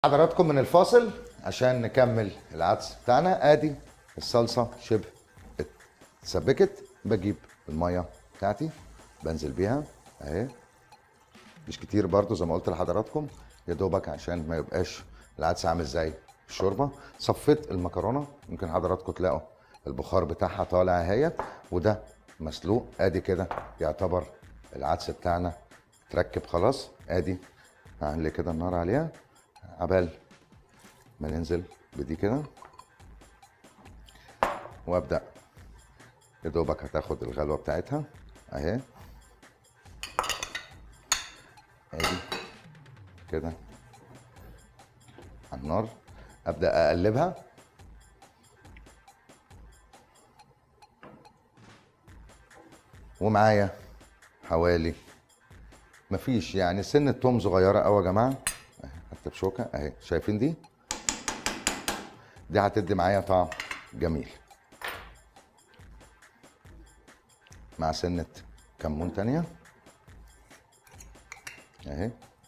حضراتكم من الفاصل عشان نكمل العدس بتاعنا. ادي الصلصه شبه اتسبكت، بجيب الميه بتاعتي بنزل بيها اهي، مش كتير برضو زي ما قلت لحضراتكم، يا دوبك عشان ما يبقاش العدس عامل زي الشوربه. صفيت المكرونه، يمكن حضراتكم تلاقوا البخار بتاعها طالع اهي، وده مسلوق. ادي كده يعتبر العدس بتاعنا تركب خلاص. ادي هعلي كده النار عليها عبال ما ننزل بدي كده، وابدا يا دوبك هتاخد الغلوه بتاعتها اهي. ادي كده على النار، ابدا اقلبها ومعايا حوالي مفيش يعني سنه توم صغيره قوي يا جماعه اهي، حتى بشوكه اهي، شايفين دي هتدي معايا طعم جميل، مع سنه كمون تانيه اهي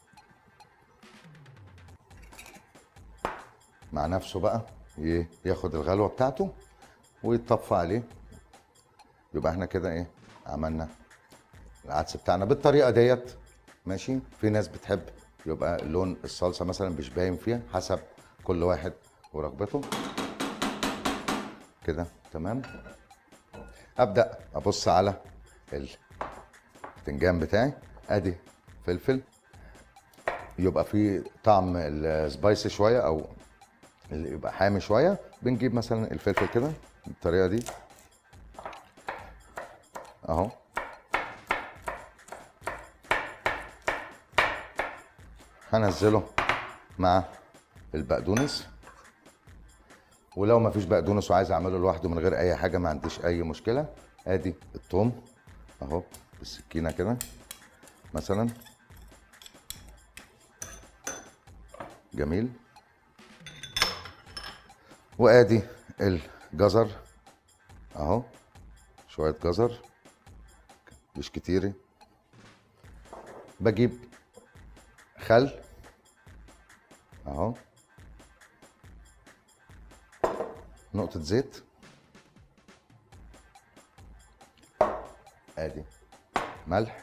مع نفسه بقى، ياخد الغلوه بتاعته ويتطفى عليه. يبقى احنا كده ايه عملنا العدس بتاعنا بالطريقه ديت. ماشي، في ناس بتحب يبقى لون الصلصه مثلا مش باين فيها، حسب كل واحد ورغبته. كده تمام. ابدا ابص على البتنجان بتاعي، ادي فلفل يبقى فيه طعم السبايسي شويه او اللي يبقى حامي شويه، بنجيب مثلا الفلفل كده بالطريقه دي اهو، هنزله مع البقدونس. ولو ما فيش بقدونس وعايز اعمله لوحده من غير اي حاجه، ما عنديش اي مشكله. ادي الثوم اهو بالسكينه كده مثلا، جميل. وادي الجزر اهو، شويه جزر مش كتير. بجيب خل اهو، نقطه زيت، ادي ملح،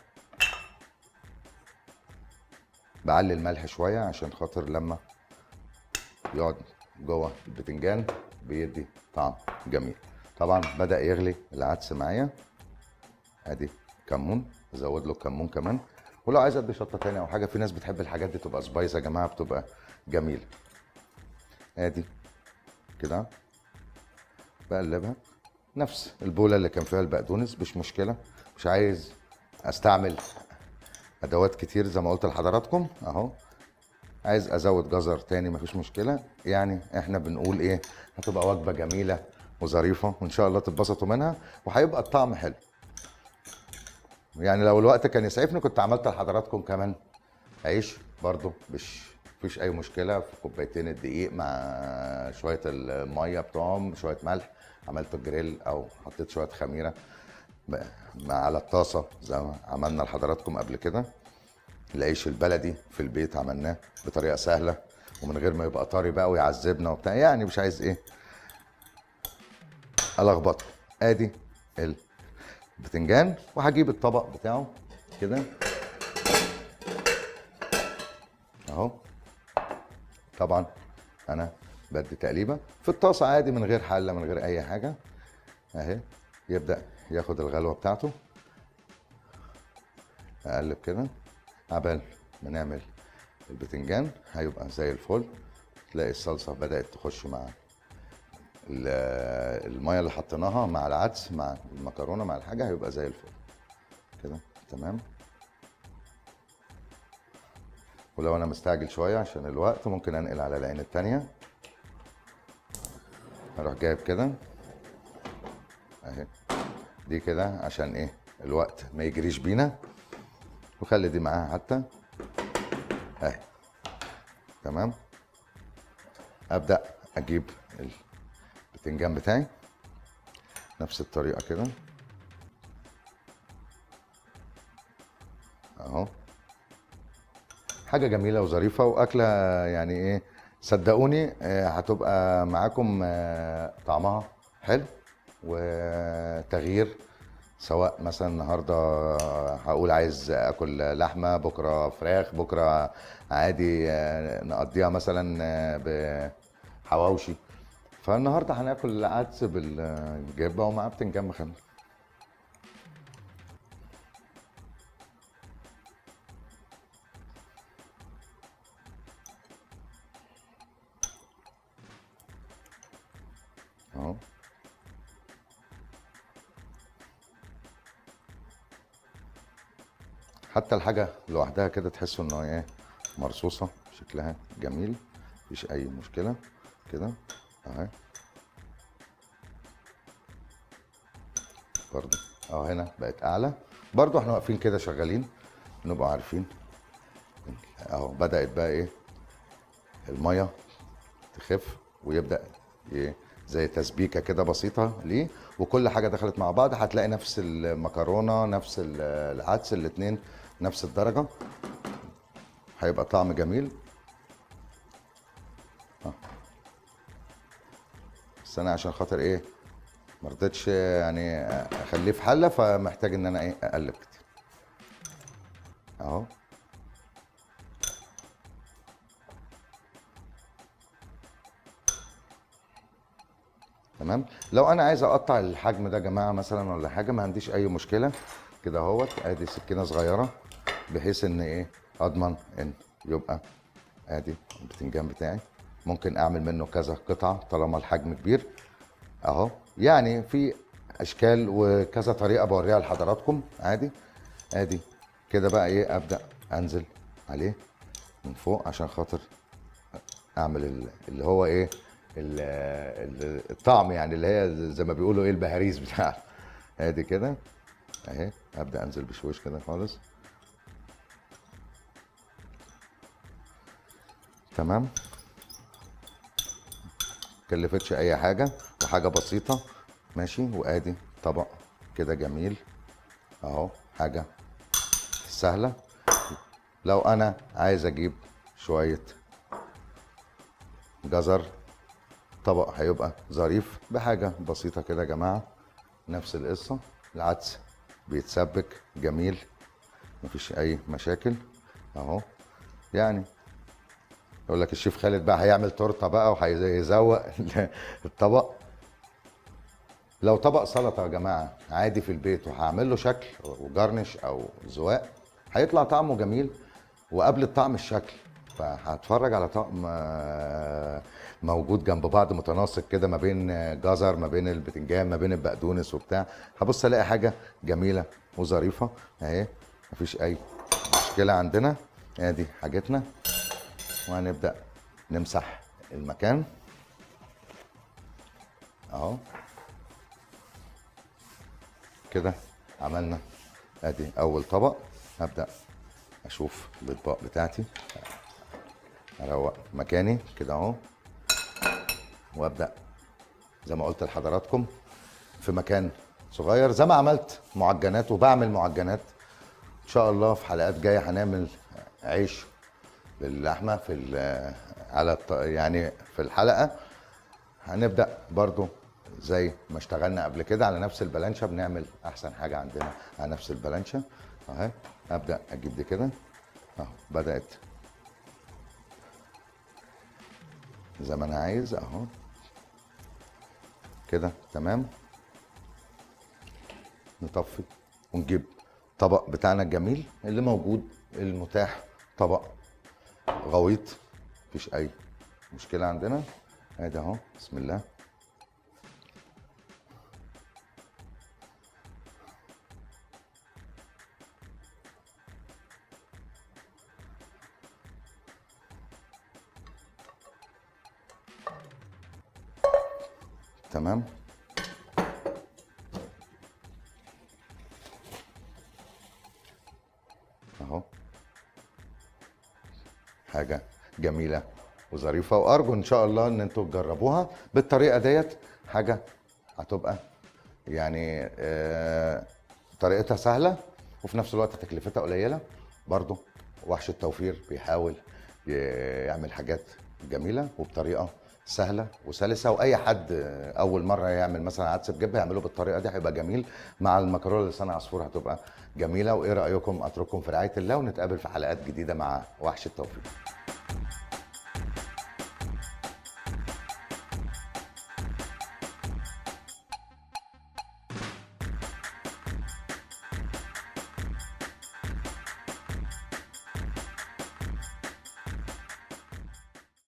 بعلي الملح شويه عشان خاطر لما يقعد جوه البتنجان بيدي طعم جميل. طبعا بدأ يغلي العدس معايا، ادي كمون، ازود له كمون كمان. ولو عايز ادي شطه تاني او حاجه، في ناس بتحب الحاجات دي تبقى سبايس يا جماعه، بتبقى جميله. ادي كده بقلبها نفس البوله اللي كان فيها البقدونس، مش مشكله، مش عايز استعمل ادوات كتير زي ما قلت لحضراتكم اهو. عايز ازود جزر تاني مفيش مشكله، يعني احنا بنقول ايه، هتبقى وجبه جميله وظريفه وان شاء الله تتبسطوا منها، وهيبقى الطعم حلو. يعني لو الوقت كان يسعفني كنت عملت لحضراتكم كمان عيش برضو، مش فيش اي مشكله، في كوبايتين الدقيق مع شويه الميه بتوعهم شويه ملح، عملت جريل او حطيت شويه خميره مع على الطاسه زي ما عملنا لحضراتكم قبل كده. العيش البلدي في البيت عملناه بطريقه سهله ومن غير ما يبقى طري بقى ويعذبنا وبتاع، يعني مش عايز ايه الخبطه. ادي البتنجان، وهجيب الطبق بتاعه كده اهو. طبعا انا بدي تقليبه في الطاسه عادي من غير حله من غير اي حاجه اهي، يبدا ياخد الغلوه بتاعته. اقلب كده عبال ما نعمل البتنجان، هيبقى زي الفل. تلاقي الصلصه بدات تخش مع الميه اللي حطيناها مع العدس مع المكرونه مع الحاجه، هيبقى زي الفل كده تمام. ولو انا مستعجل شويه عشان الوقت، ممكن انقل على العين التانيه. اروح جايب كده اهي، دي كده عشان ايه الوقت ما يجريش بينا، وخلي دي معاها حتى اهي تمام. ابدا اجيب البتنجان بتاعي نفس الطريقه كده اهو، حاجه جميله وظريفه واكله يعني ايه صدقوني هتبقى معاكم طعمها حلو وتغيير. سواء مثلا النهارده هقول عايز اكل لحمه، بكره فراخ، بكره عادي نقضيها مثلا بحواوشي. فالنهارده هناكل عدس بالجبه ومعاه بتنجان مخلل. اهو. حتى الحاجه لوحدها كده تحسوا انه ايه، مرصوصه، شكلها جميل، مفيش اي مشكله كده اهي. برضو اهو هنا بقت اعلى. برضو احنا واقفين كده شغالين نبقى عارفين اهو بدأت بقى ايه المية تخف ويبدأ ايه زي تسبيكة كده بسيطة ليه، وكل حاجة دخلت مع بعض هتلاقي نفس المكرونة نفس العدس الاتنين نفس الدرجة، هيبقى طعم جميل. بس انا عشان خاطر ايه مرضتش يعني اخليه في حلة، فمحتاج ان انا ايه اقلب كتير اهو. تمام. لو انا عايز اقطع الحجم ده يا جماعه مثلا ولا حاجه، ما عنديش اي مشكله كده اهوت. ادي سكينه صغيره بحيث ان ايه اضمن ان يبقى ادي البتنجان بتاعي. ممكن اعمل منه كذا قطعه طالما الحجم كبير اهو. يعني في اشكال وكذا طريقه بوريها لحضراتكم عادي. ادي كده بقى ايه ابدا انزل عليه من فوق عشان خاطر اعمل اللي هو ايه الطعم، يعني اللي هي زي ما بيقولوا ايه البهاريز بتاعه. ادي كده اهي ابدا انزل بشويش كده خالص. تمام. مكلفتش اي حاجه وحاجه بسيطه ماشي. وادي طبق كده جميل اهو، حاجه سهله. لو انا عايز اجيب شويه جزر، طبق هيبقى ظريف بحاجه بسيطه كده يا جماعه. نفس القصه، العدس بيتسبك جميل مفيش اي مشاكل اهو. يعني يقول لك الشيف خالد بقى هيعمل تورته بقى وهيزوق الطبق. لو طبق سلطه يا جماعه عادي في البيت وهعمل له شكل وجرنش او زواق، هيطلع طعمه جميل وقبل الطعم الشكل. فهتفرج على طقم موجود جنب بعض متناسق كده ما بين جزر ما بين البتنجان ما بين البقدونس وبتاع، هبص الاقي حاجه جميله وظريفه اهي. مفيش اي مشكله عندنا. ادي حاجتنا وهنبدا نمسح المكان اهو كده. عملنا ادي اول طبق. هبدا اشوف الاطباق بتاعتي، اروق مكاني كده اهو، وابدا زي ما قلت لحضراتكم في مكان صغير زي ما عملت معجنات وبعمل معجنات. ان شاء الله في حلقات جايه هنعمل عيش باللحمه يعني في الحلقه هنبدا برضو زي ما اشتغلنا قبل كده على نفس البلانشه، بنعمل احسن حاجه عندنا على نفس البلانشه اهي. ابدا اجيب دي كده اهو، بدات زي ما انا عايز اهو كده تمام. نطفي ونجيب طبق بتاعنا الجميل اللي موجود المتاح، طبق غويط مفيش اي مشكله عندنا. ادي اهو بسم الله. تمام. اهو حاجه جميله وظريفه، وارجو ان شاء الله ان انتوا تجربوها بالطريقه ديت. حاجه هتبقى يعني طريقتها سهله وفي نفس الوقت تكلفتها قليله. برضو وحش التوفير بيحاول يعمل حاجات جميله وبطريقه سهله وسلسه، واي حد اول مره يعمل مثلا عدس بجبه يعمله بالطريقه دي هيبقى جميل. مع المكرونه لسان عصفور هتبقى جميله. وايه رايكم؟ اترككم في رعايه الله، ونتقابل في حلقات جديده مع وحش التوفيق.